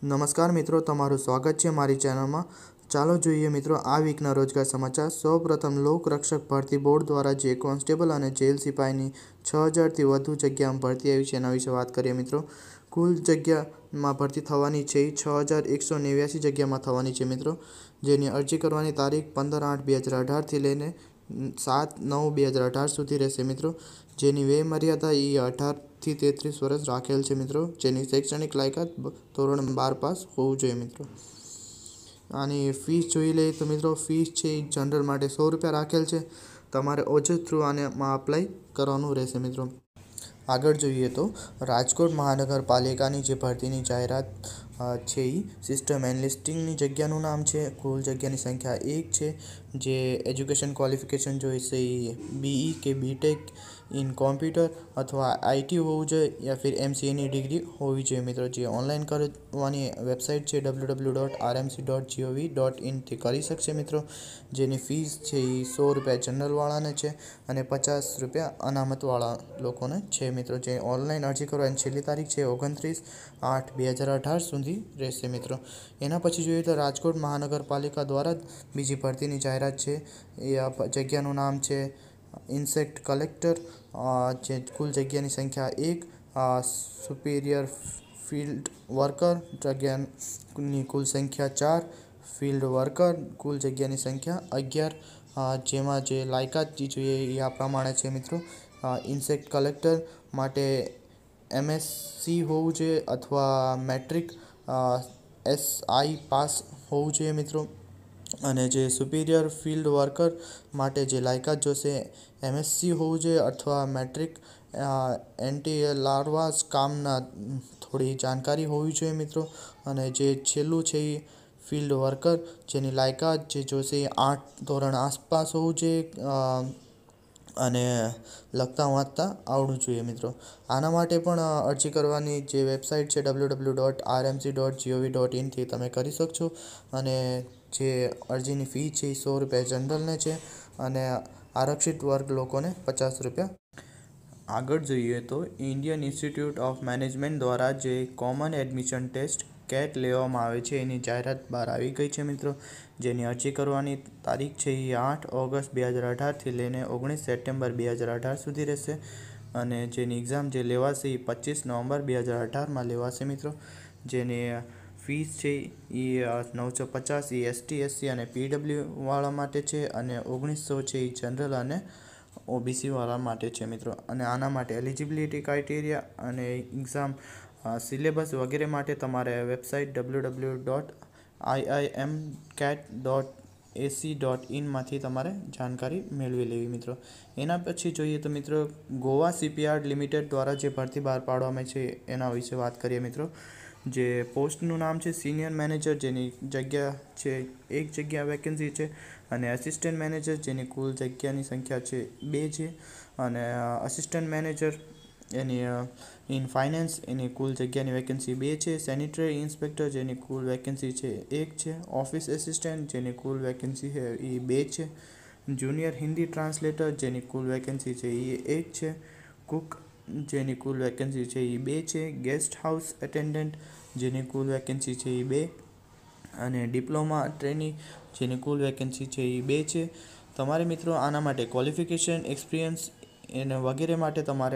નમસ્કાર મિત્રો, તમારું સ્વાગત છે મારી ચેનલમાં। ચાલો જોઈએ મિત્રો આ વીકના રોજગાર સમાચાર। સૌપ્રથમ લોકરક્ષક ભરતી બોર્ડ દ્વારા જે કોન્સ્ટેબલ અને જેલ સિપાહીની 6000થી વધુ જગ્યામાં ભરતી આવી છે એના વિશે વાત કરીએ મિત્રો। કુલ જગ્યામાં ભરતી થવાની છે 6189 જગ્યામાં થવાની છે મિત્રો, જેની અરજી કરવાની તારીખ 15/8/2018થી લઈને 7/9/2018 સુધી રહેશે મિત્રો। જેની વય મર્યાદા 18થી 33 વર્ષ રાખેલ છે મિત્રો। જેની શૈક્ષણિક લાયકાત ધોરણ 12 પાસ હોવું જોઈએ મિત્રો। આની ફીસ જોઈ લઈએ તો મિત્રો, ફીસ છે જનરલ માટે 100 રૂપિયા રાખેલ છે। તમારે ઓજસ થ્રુ આમાં અપ્લાય કરવાનું રહેશે મિત્રો। આગળ જોઈએ તો રાજકોટ મહાનગરપાલિકાની જે ભરતીની જાહેરાત છે એ સિસ્ટમ એનાલિસ્ટિંગની જગ્યાનું નામ છે। કુલ જગ્યાની સંખ્યા 1 છે। જે એજ્યુકેશન ક્વોલિફિકેશન જોઈશે એ BE કે BTech ઇન કોમ્પ્યુટર અથવા IT હોવું જોઈએ યા ફિર MCAની ડિગ્રી હોવી જોઈએ મિત્રો। જે ઓનલાઈન કરવાની વેબસાઇટ છે www.rmc.gov.in થી કરી શકશે મિત્રો। જેની ફીસ છે એ 100 રૂપિયા જનરલવાળાને છે અને 50 રૂપિયા અનામતવાળા લોકોને છે મિત્રો। જે ઓનલાઈન અરજી કરવાની છેલ્લી તારીખ છે 29/8/2018 સુધી રહેશે મિત્રો। એના પછી જોઈએ તો રાજકોટ મહાનગરપાલિકા દ્વારા બીજી ભરતીની જાહેરાત છે। એ જગ્યાનું નામ છે ઇન્સેક્ટ કલેક્ટર। જે કુલ જગ્યાની સંખ્યા 1, સુપિરિયર ફિલ્ડ વર્કર જગ્યાની કુલ સંખ્યા 4, ફિલ્ડ વર્કર કુલ જગ્યાની સંખ્યા 11। જેમાં જે લાયકાત જોઈએ એ આ પ્રમાણે છે મિત્રો। ઇન્સેક્ટ કલેક્ટર માટે MSc હોવું જોઈએ અથવા મેટ્રિક SI પાસ હોવું જોઈએ મિત્રો। અને જે સુપિરિયર ફિલ્ડ વર્કર માટે જે લાયકાત જોશે MSc હોવું જોઈએ અથવા મેટ્રિક એન્ટી લાર્વાસ કામના થોડી જાણકારી હોવી જોઈએ મિત્રો। અને જે છેલ્લું છે એ ફિલ્ડ વર્કર જેની લાયકાત જે જોશે એ 8 ધોરણ આસપાસ હોવું જોઈએ અને લખતા વાંચતા આવડવું જોઈએ મિત્રો। આના માટે પણ અરજી કરવાની જે વેબસાઇટ છે www.rmc.gov.in થી તમે કરી શકશો। અને જે અરજીની ફી છે એ 100 રૂપિયા જનરલને છે અને આરક્ષિત વર્ગ લોકોને 50 રૂપિયા। આગળ જોઈએ તો ઇન્ડિયન ઇન્સ્ટિટ્યૂટ ઓફ મેનેજમેન્ટ દ્વારા જે કોમન એડમિશન ટેસ્ટ કેટ લેવામાં આવે છે એની જાહેરાત બહાર આવી ગઈ છે મિત્રો। જેની અરજી કરવાની તારીખ છે એ 8 ઓગસ્ટ 2018થી લઈને 19 સપ્ટેમ્બર 2018 સુધી રહેશે। અને જેની એક્ઝામ જે લેવાશે એ 25 નવેમ્બર 2018માં લેવાશે મિત્રો। જેની ફીસ છે એ 950 એ ST SC અને PW વાળા માટે છે અને 1900 છે એ જનરલ અને OBC વાળા માટે છે મિત્રો। અને આના માટે એલિજિબિલિટી ક્રાઇટેરિયા અને એક્ઝામ સિલેબસ વગેરે માટે તમારે વેબસાઇટ www.iimcat.ac.in માંથી તમારે જાણકારી મેળવી લેવી મિત્રો। એના પછી જોઈએ તો મિત્રો, ગોવા શિપયાર્ડ લિમિટેડ દ્વારા જે ભરતી બહાર પાડવામાં છે એના વિશે વાત કરીએ મિત્રો। જે પોસ્ટનું નામ છે સિનિયર મેનેજર, જેની જગ્યા છે 1 જગ્યા વેકેન્સી છે। અને આસિસ્ટન્ટ મેનેજર જેની કુલ જગ્યાની સંખ્યા છે 2 છે। અને આસિસ્ટન્ટ મેનેજર એની ઇન ફાઇનાન્સ એની કુલ જગ્યાની વેકેન્સી 2 છે। સેનિટરી ઇન્સ્પેક્ટર જેની કુલ વેકેન્સી છે 1 છે। ઓફિસ એસિસ્ટન્ટ જેની કુલ વેકેન્સી છે એ 2 છે। જુનિયર હિન્દી ટ્રાન્સલેટર જેની કુલ વેકેન્સી છે એ 1 છે। કુક જેની કુલ વેકેન્સી છે એ 2 છે। ગેસ્ટ હાઉસ એટેન્ડન્ટ જેની કુલ વેકેન્સી છે એ 2 અને ડિપ્લોમા ટ્રેની જેની કુલ વેકેન્સી છે એ 2 છે। તમારે મિત્રો આના માટે ક્વોલિફિકેશન, એક્સપિરિયન્સ એને વગેરે માટે તમારે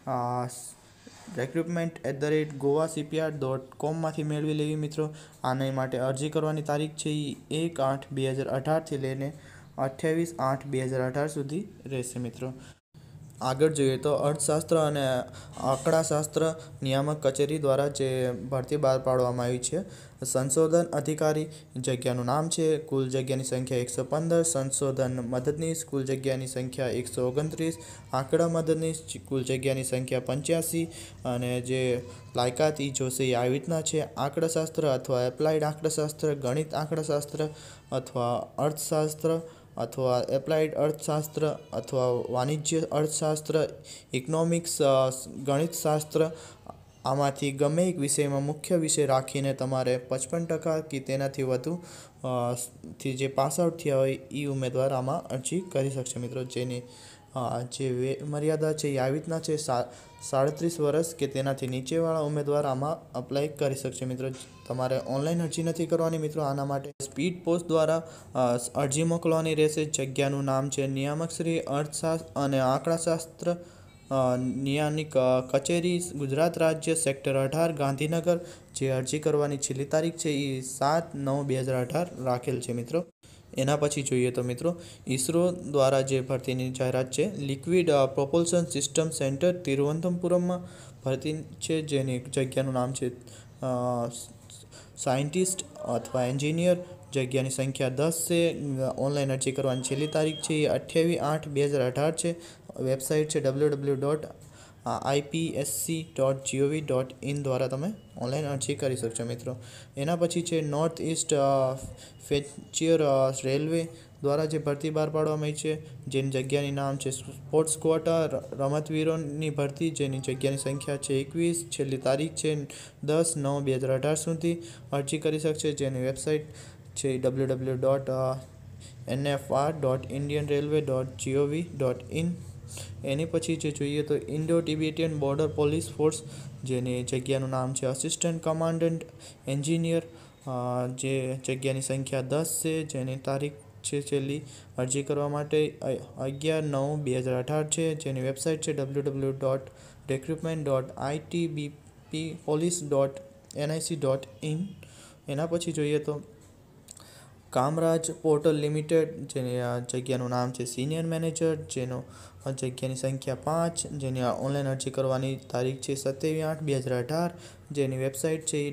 recruitment@govashipyard.com માંથી મેળવી લેવી મિત્રો। આના માટે અરજી કરવાની તારીખ છે એ 1/8/2018થી લઈને 28/8/2018 સુધી રહેશે મિત્રો। આગળ જોઈએ તો અર્થશાસ્ત્ર અને આંકડાશાસ્ત્ર નિયામક કચેરી દ્વારા જે ભરતી બહાર પાડવામાં આવી છે। સંશોધન અધિકારી જગ્યાનું નામ છે। કુલ જગ્યાની સંખ્યા 115। સંશોધન મદદનીશ કુલ જગ્યાની સંખ્યા 129। આંકડા મદદનીશ કુલ જગ્યાની સંખ્યા 85। અને જે લાયકાત એ જોશે એ આવી રીતના છે: આંકડાશાસ્ત્ર અથવા એપ્લાઇડ આંકડાશાસ્ત્ર, ગણિત આંકડાશાસ્ત્ર અથવા અર્થશાસ્ત્ર અથવા એપ્લાઇડ અર્થશાસ્ત્ર અથવા વાણિજ્ય અર્થશાસ્ત્ર, ઇકોનોમિક્સ, ગણિતશાસ્ત્ર આમાંથી ગમે એક વિષયમાં મુખ્ય વિષય રાખીને તમારે 55% કે તેનાથી વધુ થી જે પાસ આઉટ થયા હોય એ ઉમેદવાર આમાં અરજી કરી શકશે મિત્રો। જેની જે મર્યાદા છે એ આવી રીતના છે 37 વર્ષ કે તેનાથી નીચેવાળા ઉમેદવાર આમાં અપ્લાય કરી શકશે મિત્રો. તમારે ઓનલાઈન અરજી નથી કરવાની મિત્રો. આના માટે સ્પીડ પોસ્ટ દ્વારા અરજી મોકલવાની રહેશે. જગ્યાનું નામ છે નિયામક શ્રી અર્થશાસ્ત્ર અને આંકડાશાસ્ત્ર નિયામક કચેરી, ગુજરાત રાજ્ય, સેક્ટર 18, ગાંધીનગર. જે અરજી કરવાની છેલ્લી તારીખ છે એ 7/9/2018 રાખેલ છે મિત્રો. એના પછી જોઈએ તો મિત્રો ઈસરો દ્વારા જે ભરતીની જાહેરાત છે, લિક્વિડ પ્રોપલ્શન સિસ્ટમ સેન્ટર તિરુવનંતપુરમમાં ભરતી છે, જેની જગ્યાનું નામ છે સાયન્ટિસ્ટ અથવા એન્જિનિયર. જગ્યાની સંખ્યા 10 છે. ઓનલાઈન અરજી કરવાની છેલ્લી તારીખ છે એ 28/8/2018 છે. વેબસાઇટ છે www.ipsc.gov.in દ્વારા તમે ઓનલાઈન અરજી કરી શકશો મિત્રો. એના પછી છે નોર્થ ઇસ્ટ ફ્રેન્ચિયર રેલવે દ્વારા જે ભરતી બહાર પાડવામાં આવી છે, જેની જગ્યાની નામ છે સ્પોર્ટ્સ ક્વોટા રમતવીરોની ભરતી, જેની જગ્યાની સંખ્યા છે 21. છેલ્લી તારીખ છે 10/9/2018 સુધી અરજી કરી શકશે. જેની વેબસાઇટ છે www.nfr.indianrailway.gov.in. એની પછી જે જોઈએ તો Indo Tibetan border police force, જેની જગ્યાનું નામ છે અસિસ્ટન્ટ કમાન્ડન્ટ એન્જિનિયર. જે જગ્યાની સંખ્યા 10 છે. જેની તારીખ છે છેલ્લી અરજી કરવા માટે 11/9/2018 છે. જેની વેબસાઇટ છે www.recruitment.itbppolice.nic.in. એના પછી જોઈએ તો કામરાજ પોર્ટલ લિમિટેડ, જેની જગ્યાનું નામ છે સિનિયર મેનેજર, જેનો જગ્યાની સંખ્યા 5. જેની ઓનલાઈન અરજી કરવાની તારીખ છે 27/8/2018. જેની વેબસાઇટ છે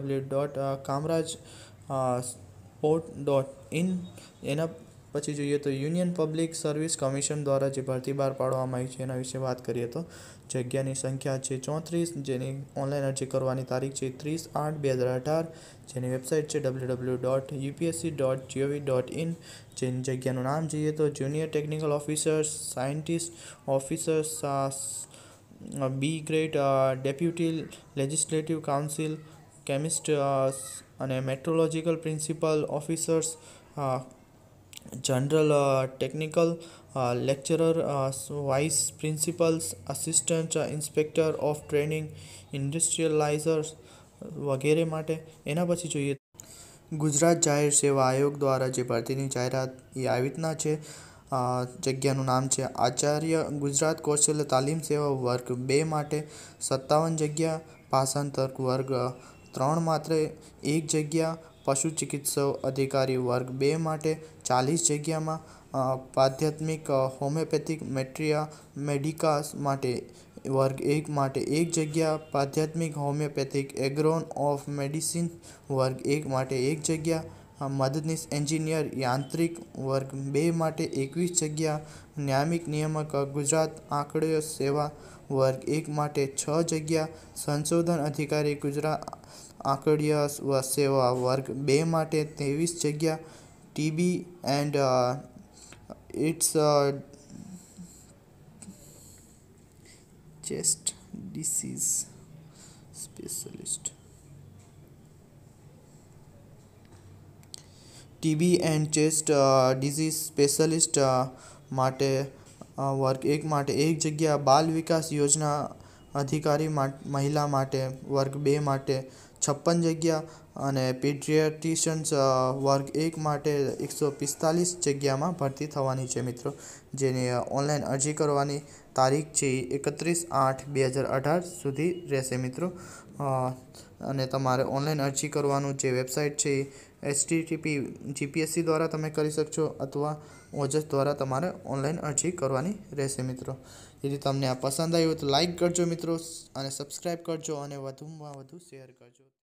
www.kamrajport.in. એના પછી જોઈએ તો યુનિયન પબ્લિક સર્વિસ કમિશન દ્વારા જે ભરતી બહાર પાડવામાં આવી છે એના વિશે વાત કરીએ તો જગ્યાની સંખ્યા છે 34. જેની ઓનલાઈન અરજી કરવાની તારીખ છે 30/8/2018. જેની વેબસાઇટ છે www.upsc.gov.in. જેની જગ્યાનું નામ જોઈએ તો junior technical officer, scientist officers, B grade, deputy legislative council, chemist અને metrological principal officers, general technical lecturer, vice principals, assistant inspector of training, industrialisers વગેરે માટે. એના પછી જોઈએ ગુજરાત જાહેર સેવા આયોગ દ્વારા જે ભરતીની જાહેરાત એ આવી રીતના છે. જગ્યાનું નામ છે આચાર્ય ગુજરાત કૌશલ્ય તાલીમ સેવા વર્ગ 2 માટે 57 જગ્યા. ભાષાંતર વર્ગ 3 માત્ર 1 જગ્યા. પશુ ચિકિત્સક અધિકારી વર્ગ 2 માટે 40 જગ્યામાં. પ્રાધ્યાત્મિક હોમિયોપેથિક મેડિકાસ માટે વર્ગ 1 માટે 1 જગ્યા. પ્રાધ્યાત્મિક હોમિયોપેથિક એગ્રોન ઓફ મેડિસિન વર્ગ 1 માટે 1 જગ્યા. મદદનીશ એન્જિનિયર યાંત્રિક વર્ગ 2 માટે 21 જગ્યા. નિયામક ગુજરાત આંકડીય સેવા વર્ગ 1 માટે 6 જગ્યા. સંશોધન અધિકારી ગુજરાત આંકડીય સેવા વર્ગ 2 માટે 23 જગ્યા. TB and its chest disease specialist TB and chest disease specialist માટે વર્ગ 1 માટે 1 જગ્યા. બાલ વિકાસ યોજના અધિકારી મહિલા માટે વર્ગ 2 માટે 56 જગ્યા. અને પીડિયાટ્રિશિયન્સ વર્ગ 1 માટે 145 જગ્યામાં ભરતી થવાની છે મિત્રો. જેની ઓનલાઈન અરજી કરવાની તારીખ છે 31/8/2018 સુધી રહેશે મિત્રો. અને તમારે ઓનલાઈન અરજી કરવાનું જે વેબસાઇટ છે http જીપીએસસી દ્વારા તમે કરી શકશો અથવા ઓજસ દ્વારા તમારે ઓનલાઈન અરજી કરવાની રહેશે મિત્રો. यदि તમને આ પસંદ આવ્યું તો લાઈક કરજો મિત્રો અને સબસ્ક્રાઈબ કરજો અને વધુમાં વધુ શેર કરજો.